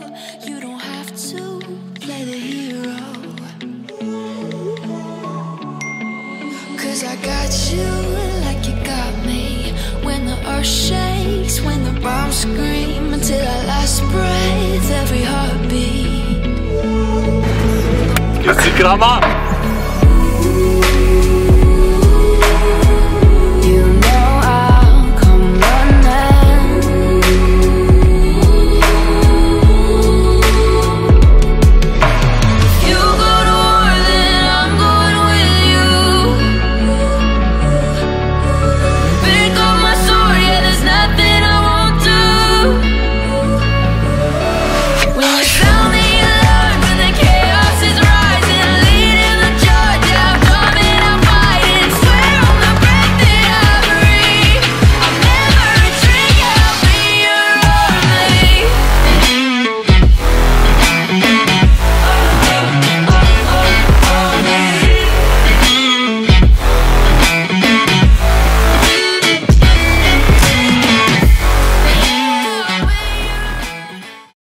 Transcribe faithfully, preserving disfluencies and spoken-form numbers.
You don't have to play the hero, 'cause I got you like you got me. When the earth shakes, when the bombs scream, until our last breath, every heartbeat. Martin Kramarič!